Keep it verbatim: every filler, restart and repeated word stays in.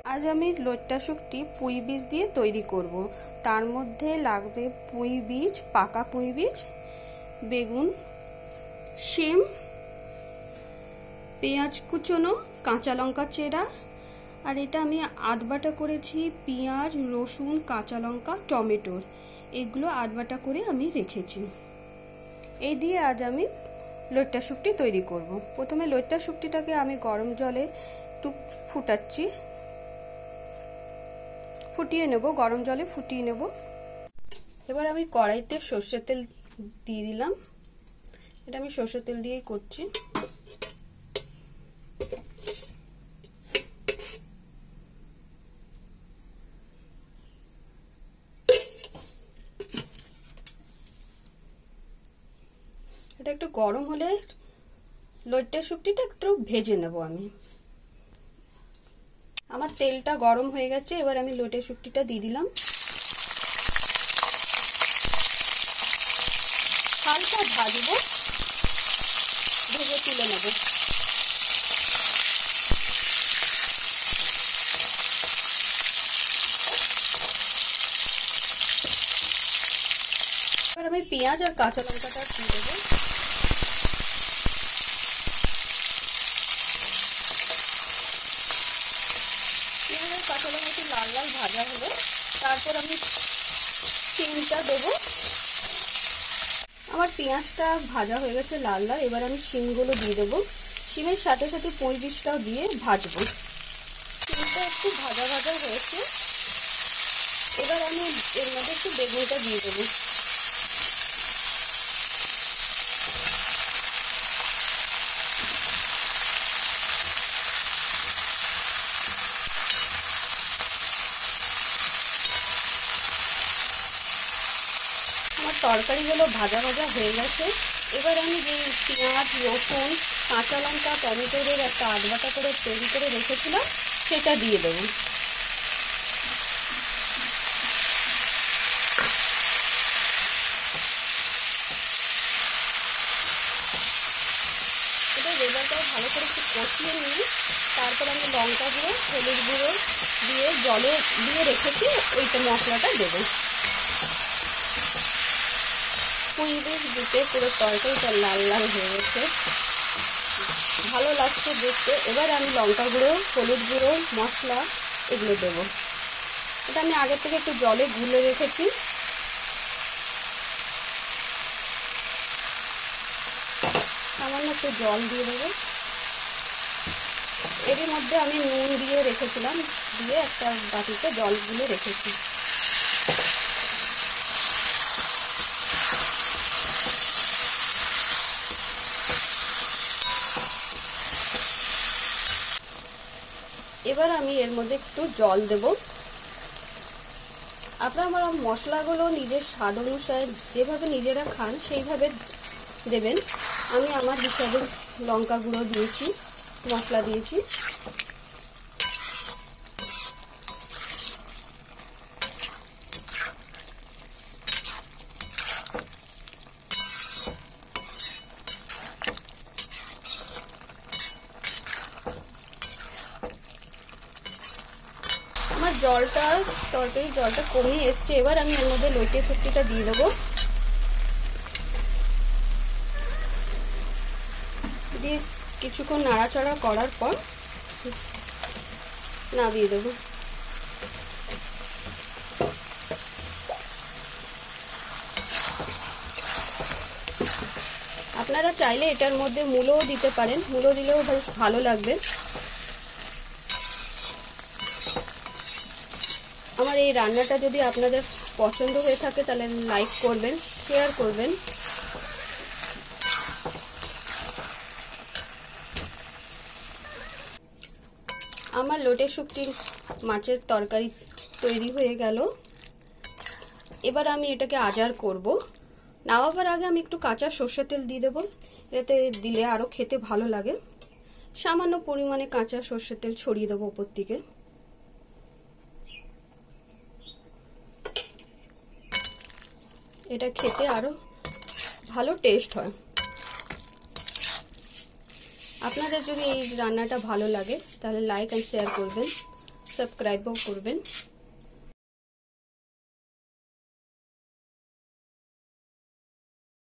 আজ আমি লইট্টা শুঁটি পুঁই বীজ দিয়ে তৈরি করব। তার মধ্যে লাগবে পুঁই বীজ, পাকা পুঁই বীজ, বেগুন, শিম, পেঁয়াজ কুচনো, কাঁচা লঙ্কা চেরা, আর এটা আমি আধ বাটা করেছি পেঁয়াজ, রসুন, কাঁচা লঙ্কা, টমেটোর, এগুলো আধ বাটা করে আমি রেখেছি। এই দিয়ে আজ আমি লইট্টা শুঁটি তৈরি করব। প্রথমে লইট্টা শুঁটিটাকে আমি গরম জলে একটু ফুটাচ্ছি, ফুটিয়ে নেব, গরম জলে ফুটিয়ে নেব। এবার আমি কড়াইতে সর্ষের তেল দিয়ে দিলাম। এটা আমি সর্ষের তেল দিয়েই করছি। এটা একটু গরম হলে লইট্টা শুঁটিটা একটু ভেজে নেব আমি। আমার তেলটা গরম হয়ে গেছে, এবার আমি লইট্টা শুঁটিটা দিয়ে দিলাম। হালকা ভাজবো, ভেজে তুলে নেব। এবার আমি পেঁয়াজ আর কাঁচা লঙ্কাটা দিয়ে দেবো। পেঁয়াজ আর কাঁচা লঙ্কা একটু লাল লাল ভাজা হলো, তারপর আমি শিমটা দেবো। আমার পেঁয়াজটা ভাজা হয়ে গেছে লাল লাল, এবার আমি শিমগুলো দিয়ে দেবো। শিমের সাথে সাথে পুঁই বীজটাও দিয়ে ভাজবো। শিমটা একটু ভাজা ভাজা হয়েছে, এবার আমি এর মধ্যে একটু বেগুনটা দিয়ে দেবো। আমার তরকারিগুলো ভাজা ভাজা হয়ে গেছে, এবার আমি যে পেঁয়াজ, রসুন, কাঁচা লঙ্কা, টমেটোর একটা আধ বাটা করে তৈরি করে রেখেছিলাম সেটা দিয়ে দেবো। এটা রেবারটাও ভালো করে একটু কষিয়ে নিয়ে তারপর আমি লঙ্কা গুঁড়ো, হলুদ গুঁড়ো দিয়ে জলে দিয়ে রেখেছি, ওইটা মশলাটা দেবো। পুঁই বীজ দিতে পুরো তরকারিটা লাল লাল হয়ে গেছে, ভালো লাগছে দেখতে। এবার আমি লঙ্কা গুঁড়ো, হলুদ গুঁড়ো, মশলা এগুলো দেবো। এটা আমি আগে থেকে একটু জলে গুলে রেখেছি। সামান্য একটু জল দিয়ে দেবো। এর মধ্যে আমি নুন দিয়ে রেখেছিলাম, দিয়ে একটা বাটিতে জল গুলে রেখেছি। এবার আমি এর মধ্যে একটু জল দেব। আপনারা মশলাগুলো নিজের স্বাদ অনুসারে যেভাবে নিজেরা খান সেইভাবে দেবেন। আমি আমার হিসাবে লঙ্কা গুঁড়ো দিয়েছি, মশলা দিয়েছি। আমার জলটা তরকারি জলটা কমিয়ে এসছে, এবার আমি এর মধ্যে লইট্টা শুঁটিটা দিয়ে দেবো। দিয়ে কিছুক্ষণ নাড়াচাড়া করার পর নামিয়ে দেবো। আপনারা চাইলে এটার মধ্যে মূলও দিতে পারেন, মূলো দিলেও বেশ ভালো লাগবে। আমার এই রান্নাটা যদি আপনাদের পছন্দ হয়ে থাকে তাহলে লাইক করবেন, শেয়ার করবেন। আমার লইট্টা শুঁটি মাছের তরকারি তৈরি হয়ে গেল। এবার আমি এটাকে আচার করব। নামাবার আগে আমি একটু কাঁচা সর্ষের তেল দিয়ে দেবো, এতে দিলে আরও খেতে ভালো লাগে। সামান্য পরিমাণে কাঁচা সর্ষের তেল ছড়িয়ে দেবো উপর থেকে। এটা খেতে আরো ভালো টেস্ট হয়। আপনাদের যদি এই রান্নাটা ভালো লাগে তাহলে লাইক এন্ড শেয়ার করবেন, সাবস্ক্রাইবও করবেন।